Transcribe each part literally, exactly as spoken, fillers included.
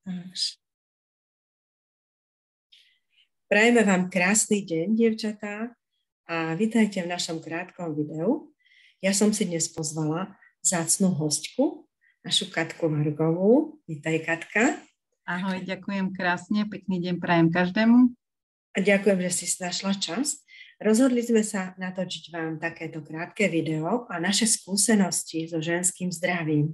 Prajeme vám krásny deň, dievčatá, a vítajte v našom krátkom videu. Ja som si dnes pozvala vzácnu hostku, našu Katku Vargovú. Vítaj, Katka. Ahoj, ďakujem krásne, pekný deň prajem každému. A ďakujem, že si našla čas. Rozhodli sme sa natočiť vám takéto krátke video a naše skúsenosti so ženským zdravím,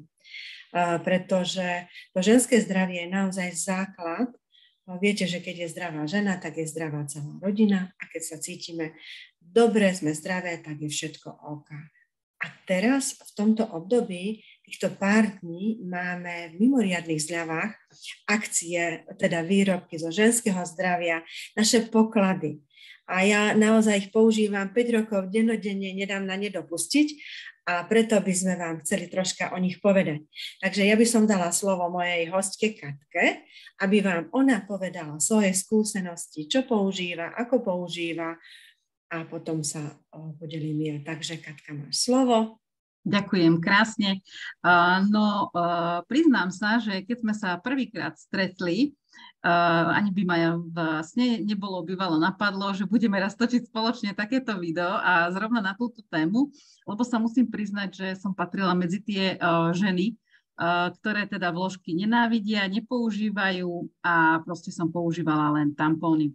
pretože to ženské zdravie je naozaj základ. Viete, že keď je zdravá žena, tak je zdravá celá rodina a keď sa cítime dobre, sme zdravé, tak je všetko OK. A teraz v tomto období, týchto pár dní, máme v mimoriadnych zľavách akcie, teda výrobky zo ženského zdravia, naše poklady. A ja naozaj ich používam päť rokov dennodenne, nedám na ne dopustiť a preto by sme vám chceli troška o nich povedať. Takže ja by som dala slovo mojej hostke Katke, aby vám ona povedala svoje skúsenosti, čo používa, ako používa a potom sa podelím ja. Takže Katka, máš slovo. Ďakujem krásne. No, priznám sa, že keď sme sa prvýkrát stretli, ani by ma vlastne nebolo bývalo napadlo, že budeme raz točiť spoločne takéto video a zrovna na túto tému, lebo sa musím priznať, že som patrila medzi tie ženy, ktoré teda vložky nenávidia, nepoužívajú a proste som používala len tampóny.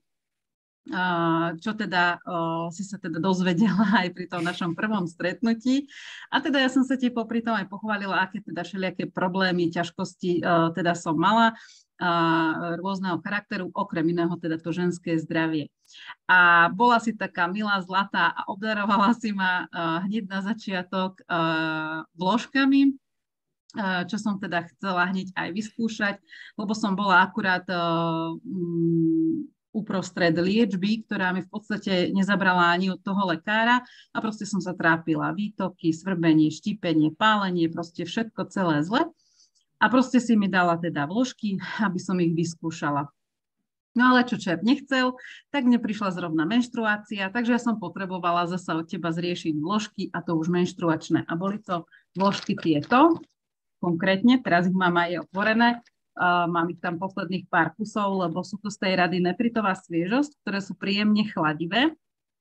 Čo teda uh, si sa teda dozvedela aj pri tom našom prvom stretnutí. A teda ja som sa ti popri tom aj pochválila, aké teda všelijaké problémy, ťažkosti uh, teda som mala uh, rôzneho charakteru, okrem iného teda to ženské zdravie. A bola si taká milá, zlatá a obdarovala si ma uh, hneď na začiatok uh, vložkami, čo som teda chcela hneď aj vyskúšať, lebo som bola akurát uh, um, uprostred liečby, ktorá mi v podstate nezabrala ani od toho lekára a proste som sa trápila. Výtoky, svrbenie, štípenie, pálenie, proste všetko celé zle. A proste si mi dala teda vložky, aby som ich vyskúšala. No ale čo čert nechcel, tak mne prišla zrovna menštruácia, takže ja som potrebovala zasa od teba zriešiť vložky a to už menštruačné. A boli to vložky tieto, konkrétne, teraz ich mám aj otvorené. Uh, mám ich tam posledných pár kusov, lebo sú to z tej rady Nepritová sviežosť, ktoré sú príjemne chladivé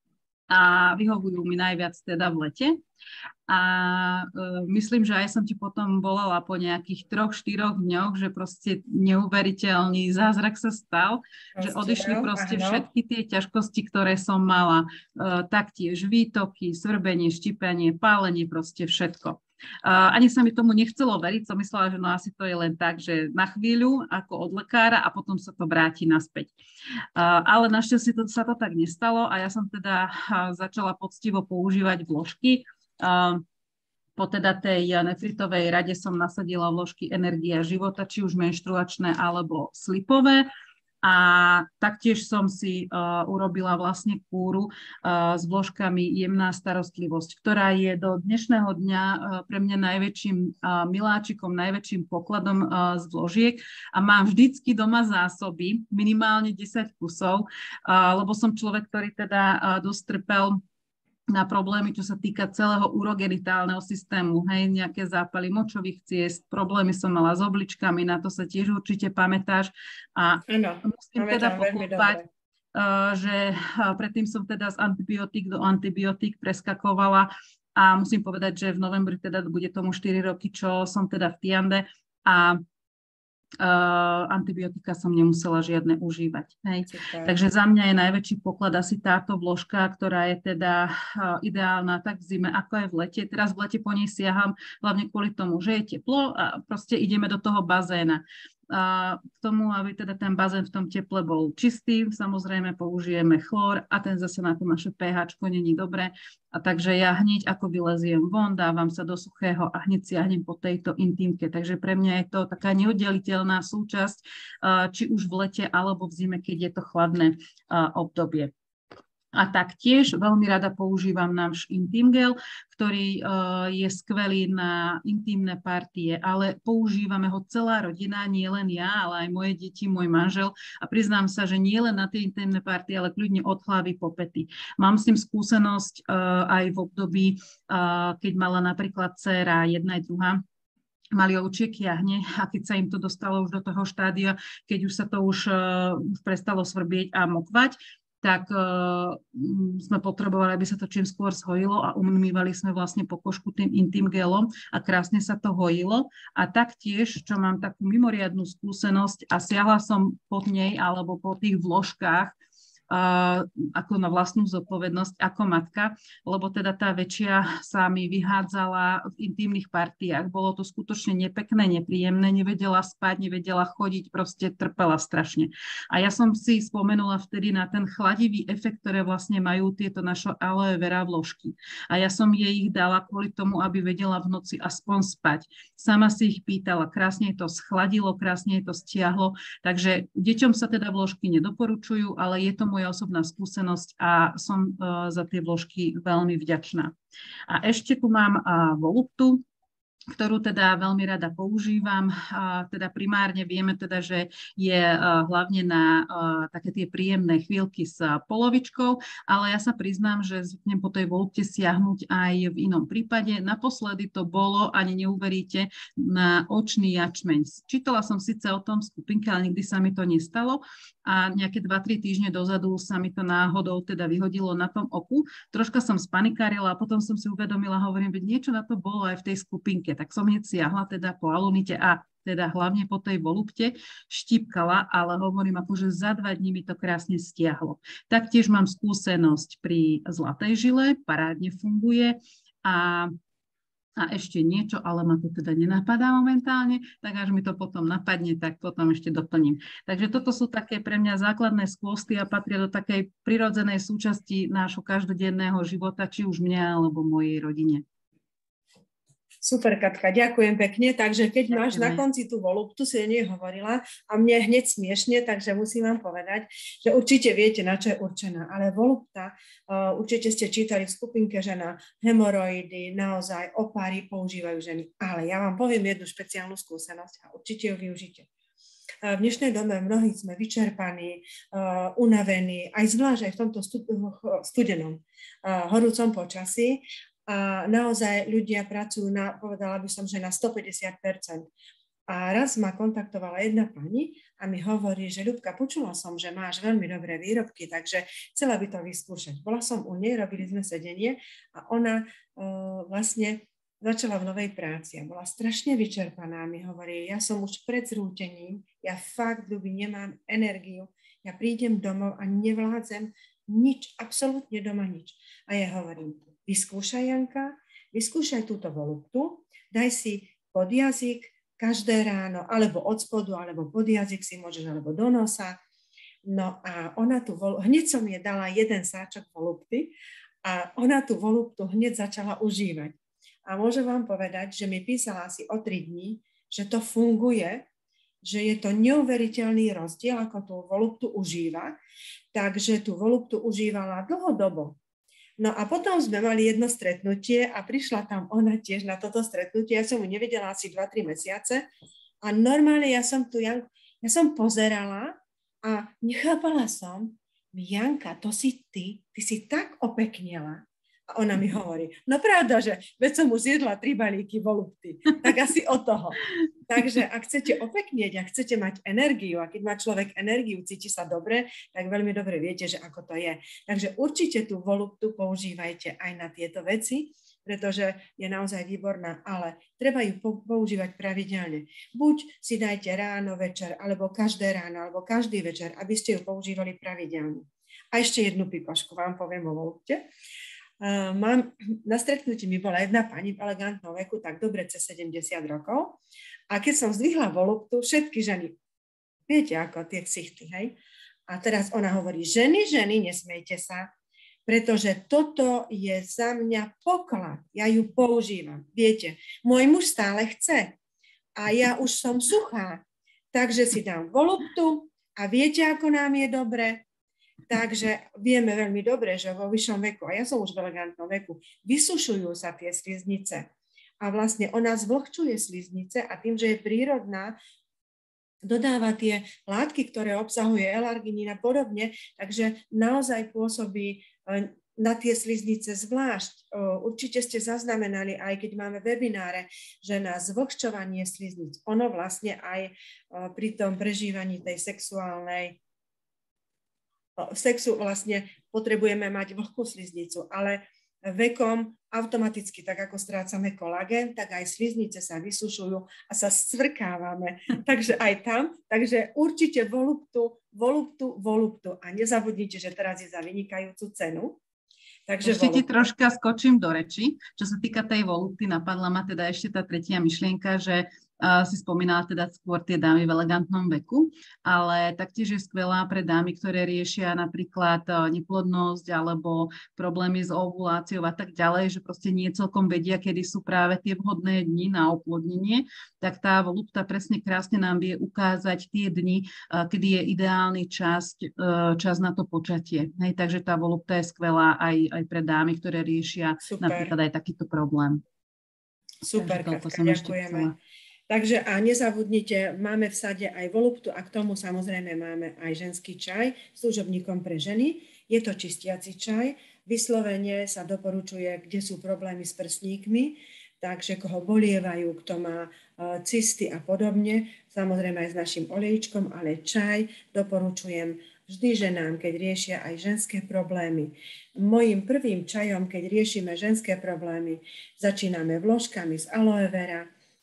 a vyhovujú mi najviac teda v lete. A uh, myslím, že aj som ti potom volala po nejakých troch, štyroch dňoch, že proste neuveriteľný zázrak sa stal, proste, že odišli proste áno. Všetky tie ťažkosti, ktoré som mala, uh, taktiež výtoky, svrbenie, štípenie, pálenie, proste všetko. Uh, ani sa mi tomu nechcelo veriť, som myslela, že no asi to je len tak, že na chvíľu ako od lekára a potom sa to vráti naspäť. Uh, ale našťastie to, sa to tak nestalo a ja som teda uh, začala poctivo používať vložky. Uh, po teda tej Nefritovej rade som nasadila vložky Energia života, či už menštruačné alebo slipové. A taktiež som si uh, urobila vlastne kúru uh, s vložkami Jemná starostlivosť, ktorá je do dnešného dňa uh, pre mňa najväčším uh, miláčikom, najväčším pokladom uh, z vložiek a mám vždycky doma zásoby, minimálne desať kusov, uh, lebo som človek, ktorý teda uh, dosť trpel na problémy, čo sa týka celého urogenitálneho systému, hej, nejaké zápaly močových ciest, problémy som mala s obličkami, na to sa tiež určite pamätáš. A ano, musím teda pochopať, uh, že uh, predtým som teda z antibiotík do antibiotík preskakovala a musím povedať, že v novembri teda bude tomu štyri roky, čo som teda v Tiande a Uh, antibiotika som nemusela žiadne užívať. Hej. Takže za mňa je najväčší poklad asi táto vložka, ktorá je teda uh, ideálna tak v zime, ako aj v lete. Teraz v lete po nej siaham hlavne kvôli tomu, že je teplo a proste ideme do toho bazéna. A k tomu, aby teda ten bazén v tom teple bol čistý, samozrejme použijeme chlór a ten zase na to naše pH není dobré. A takže ja hneď ako vyleziem von, dávam sa do suchého a hneď siahnem po tejto intímke. Takže pre mňa je to taká neoddeliteľná súčasť, či už v lete alebo v zime, keď je to chladné obdobie. A taktiež veľmi rada používam náš Intimgel, ktorý uh, je skvelý na intimné partie, ale používame ho celá rodina, nie len ja, ale aj moje deti, môj manžel. A priznám sa, že nie len na tie intimné partie, ale kľudne od hlavy po pety. Mám s tým skúsenosť uh, aj v období, uh, keď mala napríklad dcéra jedna aj druhá, mali ovčie kiahne a keď sa im to dostalo už do toho štádia, keď už sa to už uh, prestalo svrbieť a mokvať, tak uh, sme potrebovali, aby sa to čím skôr zhojilo a umývali sme vlastne pokožku tým Intim gelom a krásne sa to hojilo. A taktiež, čo mám takú mimoriadnu skúsenosť a siahla som pod nej alebo po tých vložkách, Uh, ako na vlastnú zodpovednosť ako matka, lebo teda tá väčšia sa mi vyhádzala v intimných partiách. Bolo to skutočne nepekné, nepríjemné, nevedela spať, nevedela chodiť, proste trpela strašne. A ja som si spomenula vtedy na ten chladivý efekt, ktoré vlastne majú tieto naše aloe vera vložky. A ja som jej ich dala kvôli tomu, aby vedela v noci aspoň spať. Sama si ich pýtala, krásne to schladilo, krásne to stiahlo, takže deťom sa teda vložky nedoporučujú, ale je to moja osobná skúsenosť a som uh, za tie vložky veľmi vďačná. A ešte tu mám uh, voluptu, ktorú teda veľmi rada používam. Uh, teda primárne vieme teda, že je uh, hlavne na uh, také tie príjemné chvíľky s uh, polovičkou, ale ja sa priznám, že zvyknem po tej volupte siahnuť aj v inom prípade. Naposledy to bolo, ani neuveríte, na očný jačmeň. Čítala som síce o tom skupinke, ale nikdy sa mi to nestalo. A nejaké dva tri týždne dozadu sa mi to náhodou teda vyhodilo na tom oku. Troška som spanikárila a potom som si uvedomila, hovorím, veď niečo na to bolo aj v tej skupinke. Tak som hneď siahla teda po alunite a teda hlavne po tej volupte štípkala, ale hovorím, akože za dva dní mi to krásne stiahlo. Taktiež mám skúsenosť pri zlatej žile, parádne funguje a A ešte niečo, ale ma to teda nenapadá momentálne, tak až mi to potom napadne, tak potom ešte doplním. Takže toto sú také pre mňa základné skvosty a patria do takej prirodzenej súčasti nášho každodenného života, či už mňa, alebo mojej rodine. Super, Katka, ďakujem pekne. Takže keď Ďakujeme. Máš na konci tú voluptu, si o nej hovorila a mne hneď smiešne, takže musím vám povedať, že určite viete, na čo je určená. Ale volupta, uh, určite ste čítali v skupinke, že na hemoroidy, naozaj opáry používajú ženy. Ale ja vám poviem jednu špeciálnu skúsenosť a určite ju využite. Uh, v dnešnej dobe mnohí sme vyčerpaní, uh, unavení, aj zvlášť aj v tomto studenom, uh, horúcom počasí. A naozaj ľudia pracujú na, povedala by som, že na stopäťdesiat percent. A raz ma kontaktovala jedna pani a mi hovorí, že Ľubka, počula som, že máš veľmi dobré výrobky, takže chcela by to vyskúšať. Bola som u nej, robili sme sedenie a ona uh, vlastne začala v novej práci a bola strašne vyčerpaná. Mi hovorí, ja som už pred zrútením, ja fakt, ľubí, nemám energiu, ja prídem domov a nevládzem nič, absolútne doma nič. A ja hovorím, vyskúšaj, Janka, vyskúšaj túto voluptu, daj si pod jazyk každé ráno, alebo od spodu, alebo pod jazyk si môžeš, alebo do nosa. No a ona tu, vol... hneď som jej dala jeden sáčok volupty a ona tú voluptu hneď začala užívať. A môžem vám povedať, že mi písala asi o tri dní, že to funguje, že je to neuveriteľný rozdiel, ako tú voluptu užíva, takže tú voluptu užívala dlhodobo. No a potom sme mali jedno stretnutie a prišla tam ona tiež na toto stretnutie. Ja som ju nevedela asi dva tri mesiace a normálne ja som tu, Janku, ja som pozerala a nechápala som, Janka, to si ty, ty si tak opeknela. A ona mi hovorí, no pravda, že veď som už zjedla tri balíky volupty, tak asi od toho. Takže ak chcete opeknieť a chcete mať energiu, a keď má človek energiu, cíti sa dobre, tak veľmi dobre viete, že ako to je. Takže určite tú voluptu používajte aj na tieto veci, pretože je naozaj výborná, ale treba ju používať pravidelne. Buď si dajte ráno, večer, alebo každé ráno, alebo každý večer, aby ste ju používali pravidelne. A ešte jednu pikošku vám poviem o volupte. Uh, mám, na stretnutí mi bola jedna pani v elegantnom veku, tak dobre cez sedemdesiat rokov. A keď som zdvihla voluptu, všetky ženy, viete ako tie ksichty, hej? A teraz ona hovorí, ženy, ženy, nesmejte sa, pretože toto je za mňa poklad. Ja ju používam. Viete, môj muž stále chce a ja už som suchá, takže si dám voluptu a viete, ako nám je dobre. Takže vieme veľmi dobre, že vo vyššom veku, a ja som už v elegantnom veku, vysušujú sa tie sliznice. A vlastne ona zvlhčuje sliznice a tým, že je prírodná, dodáva tie látky, ktoré obsahuje L-arginín a podobne, takže naozaj pôsobí na tie sliznice zvlášť. Určite ste zaznamenali, aj keď máme webináre, že na zvlhčovanie sliznic, ono vlastne aj pri tom prežívaní tej sexuálnej sexu vlastne potrebujeme mať vlhkú sliznicu, ale vekom automaticky, tak ako strácame kolagén, tak aj sliznice sa vysušujú a sa scvrkávame. Takže aj tam, takže určite voluptu, voluptu, voluptu. A nezabudnite, že teraz je za vynikajúcu cenu. Takže ešte ti troška skočím do reči. Čo sa týka tej volupty, napadla ma teda ešte tá tretia myšlienka, že uh, si spomínala teda skôr tie dámy v elegantnom veku, ale taktiež je skvelá pre dámy, ktoré riešia napríklad uh, neplodnosť alebo problémy s ovuláciou a tak ďalej, že proste nie celkom vedia, kedy sú práve tie vhodné dni na oplodnenie, tak tá volupta presne krásne nám vie ukázať tie dni, uh, kedy je ideálny čas, uh, čas na to počatie. Hej, takže tá volupta je skvelá aj aj pre dámy, ktoré riešia Super. Napríklad aj takýto problém. Super, Katka, ďakujeme. Takže a nezabudnite, máme v sade aj voluptu a k tomu samozrejme máme aj ženský čaj s služobníkom pre ženy. Je to čistiaci čaj. Vyslovene sa doporučuje, kde sú problémy s prsníkmi, takže koho bolievajú, kto má cysty a podobne, samozrejme aj s našim olejčkom, ale čaj doporučujem vždy ženám, keď riešia aj ženské problémy. Mojím prvým čajom, keď riešime ženské problémy, začíname vložkami z aloe vera,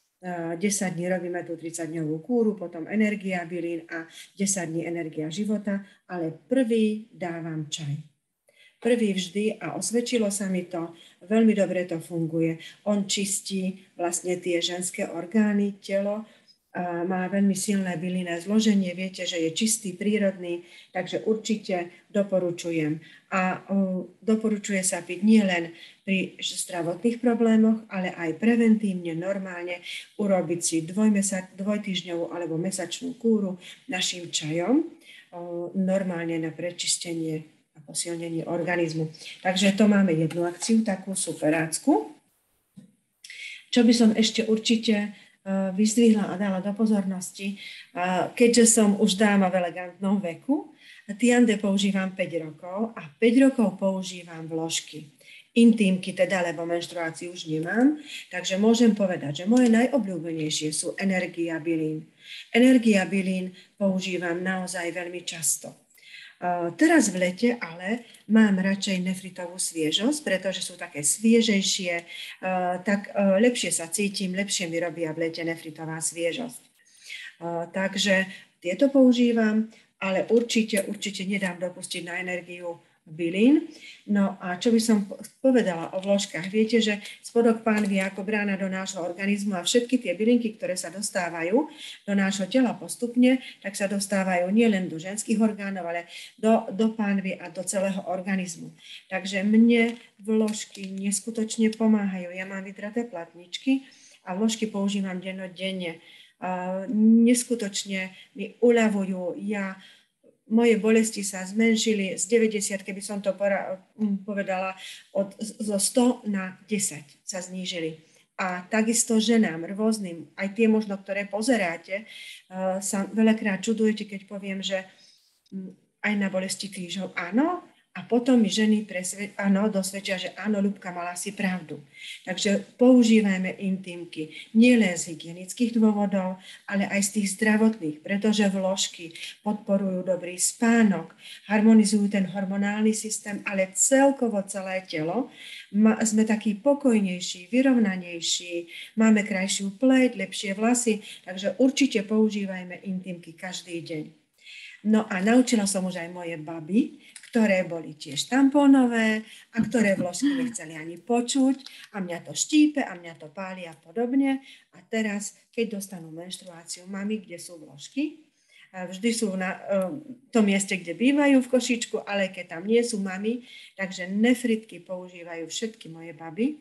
desať dní robíme tú tridsaťdňovú kúru, potom energia bylín a desať dní energia života, ale prvý dávam čaj. Prvý vždy a osvedčilo sa mi to, veľmi dobre to funguje. On čistí vlastne tie ženské orgány, telo, a má veľmi silné bylinné zloženie, viete, že je čistý, prírodný, takže určite doporučujem. A um, doporučuje sa piť nielen pri zdravotných problémoch, ale aj preventívne, normálne urobiť si dvojmesa- dvojtýždňovú alebo mesačnú kúru našim čajom, um, normálne na prečistenie a posilnenie organizmu. Takže to máme jednu akciu, takú superácku. Čo by som ešte určite vyzdvihla a dala do pozornosti, keďže som už dáma v elegantnom veku, Tiande používam päť rokov a päť rokov používam vložky. Intímky teda, lebo menštruáciu už nemám, takže môžem povedať, že moje najobľúbenejšie sú energia bylín. Energia bylín používam naozaj veľmi často. Teraz v lete ale mám radšej nefritovú sviežosť, pretože sú také sviežejšie, tak lepšie sa cítim, lepšie mi robia v lete nefritová sviežosť. Takže tieto používam, ale určite, určite nedám dopustiť na energiu bylín. No a čo by som povedala o vložkách? Viete, že spodok pánvy ako brána do nášho organizmu a všetky tie bylinky, ktoré sa dostávajú do nášho tela postupne, tak sa dostávajú nielen do ženských orgánov, ale do, do pánvy a do celého organizmu. Takže mne vložky neskutočne pomáhajú. Ja mám vydraté platničky a vložky používam dennodenne. Uh, neskutočne mi uľavujú. Ja Moje bolesti sa zmenšili z deväťdesiat, keby som to povedala, od, zo sto na desať sa znížili. A takisto ženám rôznym, aj tie možno, ktoré pozeráte, sa veľakrát čudujete, keď poviem, že aj na bolesti krížov áno, a potom mi ženy presved- áno, dosvedčia, že áno, Ľubka, mala si pravdu. Takže používajme intímky nielen z hygienických dôvodov, ale aj z tých zdravotných, pretože vložky podporujú dobrý spánok, harmonizujú ten hormonálny systém, ale celkovo celé telo. Ma, sme takí pokojnejší, vyrovnanejší, máme krajšiu pleť, lepšie vlasy, takže určite používajme intímky každý deň. No a naučila som už aj moje baby, ktoré boli tiež tampónové a ktoré vložky nechceli ani počuť a mňa to štípe a mňa to páli a podobne. A teraz, keď dostanú menštruáciu, mami, kde sú vložky, vždy sú na tom mieste, kde bývajú v košičku, ale keď tam nie sú mami, takže nefritky používajú všetky moje baby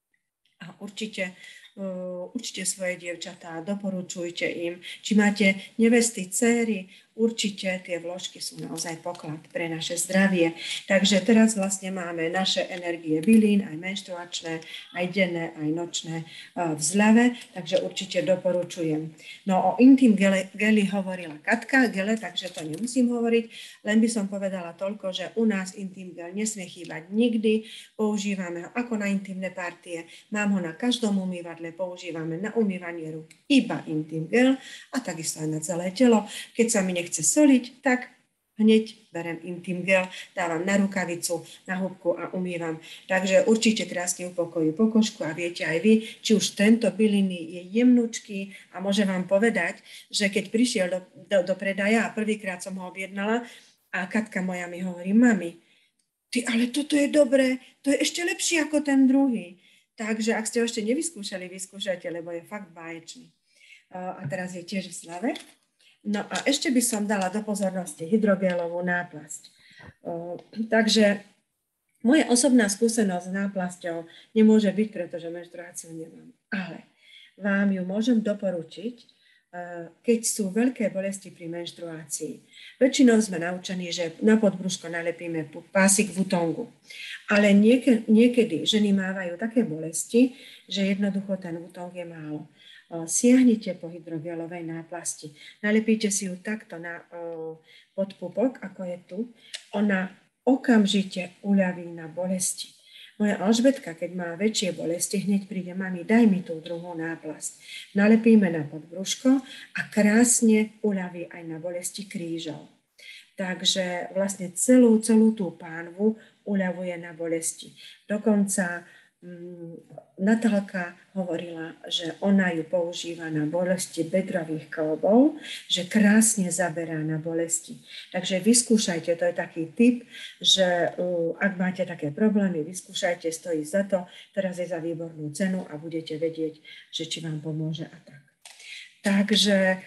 a určite Uh, učte svoje dievčatá, doporučujte im. Či máte nevesty, dcéry, určite tie vložky sú naozaj poklad pre naše zdravie. Takže teraz vlastne máme naše energie bylín, aj menštruačné, aj denné, aj nočné v zľave, takže určite doporučujem. No o Intim geli, geli hovorila Katka Gele, takže to nemusím hovoriť, len by som povedala toľko, že u nás Intim gel nesmie chýbať nikdy, používame ho ako na intimné partie, mám ho na každom umývadle, používame na umývanie rúk iba Intim gel a takisto aj na celé telo. Keď sa mi nechce soliť, tak hneď berem Intim gel, dávam na rukavicu, na húbku a umývam. Takže určite krásne upokojí pokožku a viete aj vy, či už tento byliny je jemnúčky a môžem vám povedať, že keď prišiel do, do, do predaja a prvýkrát som ho objednala a Katka moja mi hovorí, mami, ty, ale toto je dobré, to je ešte lepšie ako ten druhý. Takže ak ste ho ešte nevyskúšali, vyskúšajte, lebo je fakt báječný. A teraz je tiež v zľave. No a ešte by som dala do pozornosti hydrogelovú náplasť. Takže moja osobná skúsenosť s náplasťou nemôže byť, pretože menštruáciu nemám. Ale vám ju môžem doporučiť, keď sú veľké bolesti pri menštruácii. Väčšinou sme naučení, že na podbrúško nalepíme pásik vutongu. Ale niekedy, niekedy ženy mávajú také bolesti, že jednoducho ten vutong je málo. Siahnite po hydrogelovej náplasti. Nalepíte si ju takto na podpupok, ako je tu. Ona okamžite uľaví na bolesti. Moja Alžbetka, keď má väčšie bolesti, hneď príde, mami, daj mi tú druhú náplasť. Nalepíme na podbrúško a krásne uľaví aj na bolesti krížov. Takže vlastne celú, celú tú pánvu uľavuje na bolesti. Dokonca Natálka hovorila, že ona ju používa na bolesti bedrových kĺbov, že krásne zaberá na bolesti. Takže vyskúšajte, to je taký tip, že ak máte také problémy, vyskúšajte, stojí za to, teraz je za výbornú cenu a budete vedieť, že či vám pomôže a tak. Takže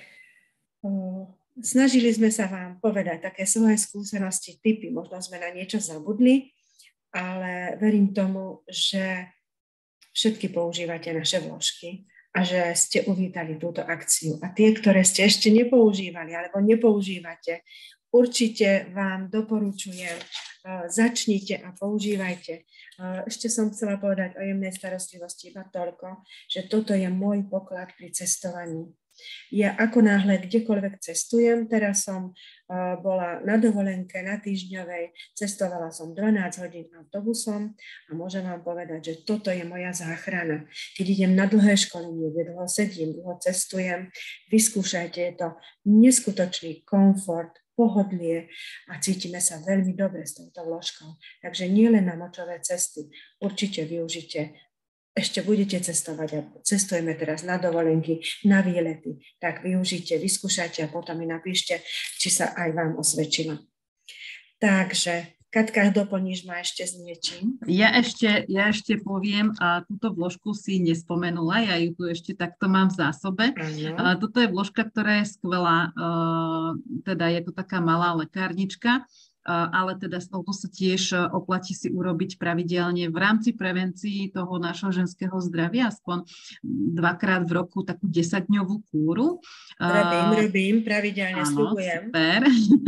snažili sme sa vám povedať také svoje skúsenosti, tipy, možno sme na niečo zabudli, ale verím tomu, že všetky používate naše vložky a že ste uvítali túto akciu. A tie, ktoré ste ešte nepoužívali alebo nepoužívate, určite vám doporučujem, začnite a používajte. Ešte som chcela povedať o jemnej starostlivosti iba toľko, že toto je môj poklad pri cestovaní. Ja ako náhle kdekoľvek cestujem, teraz som uh, bola na dovolenke, na týždňovej, cestovala som dvanásť hodín autobusom a môžem vám povedať, že toto je moja záchrana. Keď idem na dlhé školenie, kde dlho sedím, dlho cestujem, vyskúšajte, je to neskutočný komfort, pohodlie a cítime sa veľmi dobre s touto vložkou. Takže nie len na močové cesty, určite využite. Ešte budete cestovať a cestujeme teraz na dovolenky, na výlety, tak využite, vyskúšajte a potom mi napíšte, či sa aj vám osvedčila. Takže, Katka, doplníš ma ešte s niečím? Ja ešte, ja ešte poviem, a túto vložku si nespomenula, ja ju tu ešte takto mám v zásobe. A toto je vložka, ktorá je skvelá, teda je to taká malá lekárnička, ale teda s touto sa tiež oplatí si urobiť pravidelne v rámci prevencií toho našho ženského zdravia, aspoň dvakrát v roku takú desaťdňovú kúru. Robím, robím, pravidelne, sľubujem. Super.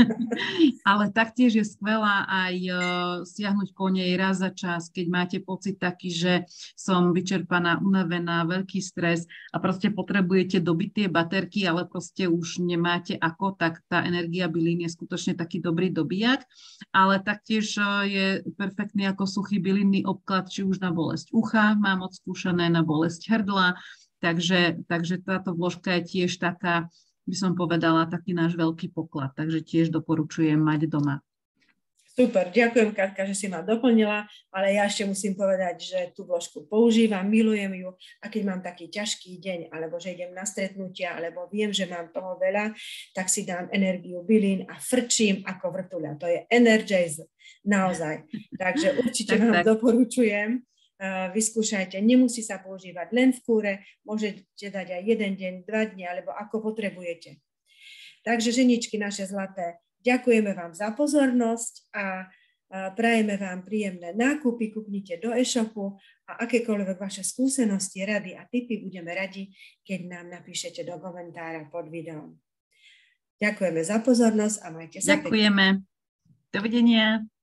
Ale taktiež je skvelá aj siahnuť po nej raz za čas, keď máte pocit taký, že som vyčerpaná, unavená, veľký stres a proste potrebujete dobiť tie baterky, ale proste už nemáte ako, tak tá energia bylín je skutočne taký dobrý dobíjak. Ale taktiež je perfektný ako suchý bylinný obklad, či už na bolesť ucha, mám odskúšané na bolesť hrdla, takže, takže táto vložka je tiež taká, by som povedala, taký náš veľký poklad, takže tiež doporučujem mať doma. Super, ďakujem, Katka, že si ma doplnila, ale ja ešte musím povedať, že tú vložku používam, milujem ju a keď mám taký ťažký deň, alebo že idem na stretnutia, alebo viem, že mám toho veľa, tak si dám energiu bylín a frčím ako vrtuľa. To je energizer, naozaj. Takže určite tak, vám tak. doporučujem, uh, vyskúšajte. Nemusí sa používať len v kúre, môžete dať aj jeden deň, dva dni, alebo ako potrebujete. Takže ženičky naše zlaté, ďakujeme vám za pozornosť a prajeme vám príjemné nákupy, kúpnite do e-shopu a akékoľvek vaše skúsenosti, rady a tipy budeme radi, keď nám napíšete do komentára pod videom. Ďakujeme za pozornosť a majte sa. Ďakujeme. Dovidenia.